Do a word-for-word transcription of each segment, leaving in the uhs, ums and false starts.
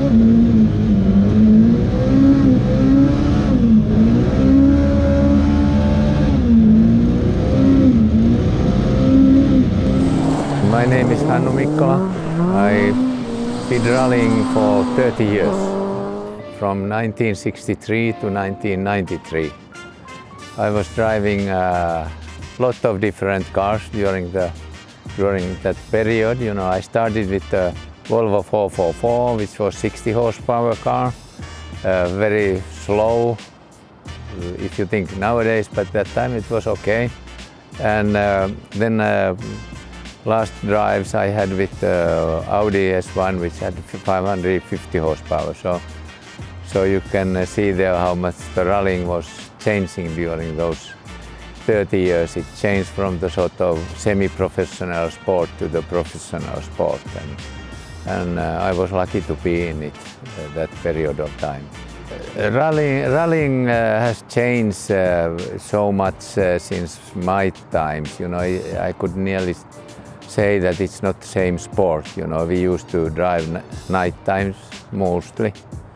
My name is Hannu Mikkola. I've been rallying for thirty years, from nineteen sixty-three to nineteen ninety-three. I was driving a lot of different cars during the during that period. You know, I started with the Volvo four forty-four, which was sixty horsepower car, uh, very slow, if you think nowadays, but that time it was okay. And uh, then uh, last drives I had with uh, Audi S one, which had five hundred fifty horsepower. So, so you can uh, see there how much the rallying was changing during those thirty years. It changed from the sort of semi-professional sport to the professional sport, and, and uh, I was lucky to be in it uh, that period of time. Uh, rallying rallying uh, has changed uh, so much uh, since my times. You know, I, I could nearly say that it's not the same sport. You know, we used to drive night times mostly.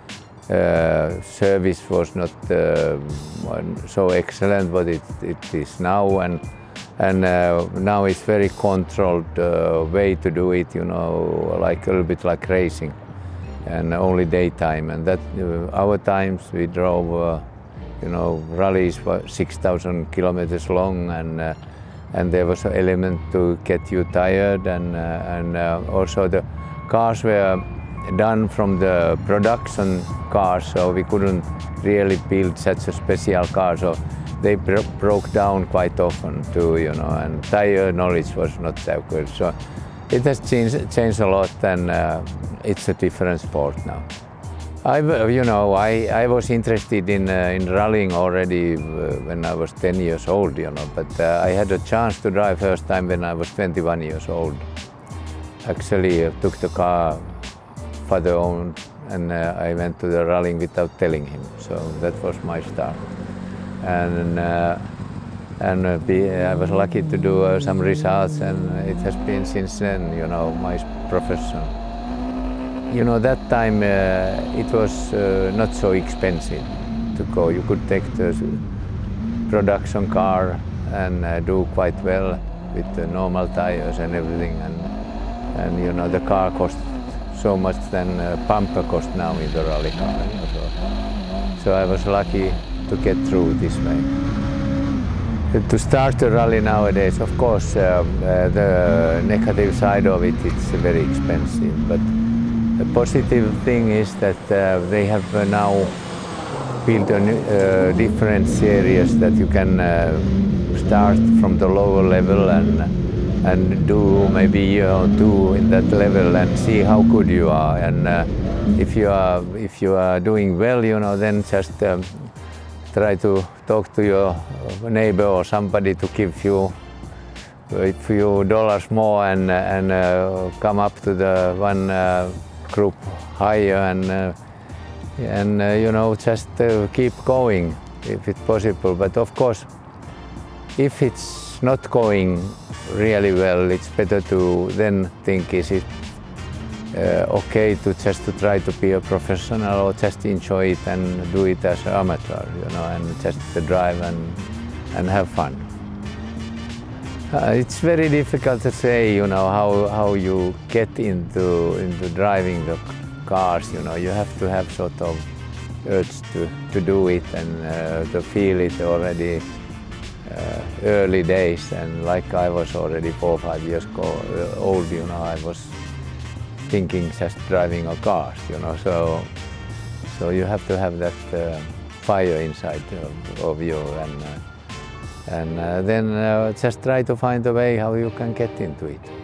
Uh, service was not uh, so excellent, but it, it is now, and and uh, now it's very controlled uh, way to do it. You know, like a little bit like racing, and only daytime. And that uh, our times we drove, uh, you know, rallies were six thousand kilometers long, and. Uh, And there was an element to get you tired, and, uh, and uh, also the cars were done from the production cars, so we couldn't really build such a special car, so they bro broke down quite often too, you know, and tire knowledge was not so good. So it has changed, changed a lot, and uh, it's a different sport now. I, you know, I, I was interested in, uh, in rallying already uh, when I was ten years old, you know, but uh, I had a chance to drive first time when I was twenty-one years old. Actually, I took the car father owned, and uh, I went to the rallying without telling him, so that was my start. And, uh, and uh, be, I was lucky to do uh, some results, and it has been since then, you know, my profession. You know, that time uh, it was uh, not so expensive to go. You could take the production car and uh, do quite well with the normal tires and everything. And, and you know, the car cost so much than uh, bumper cost now in the rally car. You know, so, so I was lucky to get through this way. To start a rally nowadays, of course, uh, uh, the negative side of it, it's very expensive. But the positive thing is that uh, they have uh, now built a new, uh, different series that you can uh, start from the lower level and and do maybe a year or two in that level and see how good you are. And uh, if you are if you are doing well, you know, then just um, try to talk to your neighbor or somebody to give you a few dollars more and and uh, come up to the one. Uh, group higher, and uh, and uh, you know, just uh, keep going if it's possible. But of course, if it's not going really well, it's better to then think, is it uh, okay to just to try to be a professional, or just enjoy it and do it as an amateur, you know, and just to drive and and have fun. Uh, it's very difficult to say, you know, how, how you get into, into driving the cars. You know, you have to have sort of urge to, to do it, and uh, to feel it already uh, early days. And like I was already four or five years old, you know, I was thinking just driving a car, you know, so, so you have to have that uh, fire inside of, of you. And, uh, And uh, then uh, just try to find a way how you can get into it.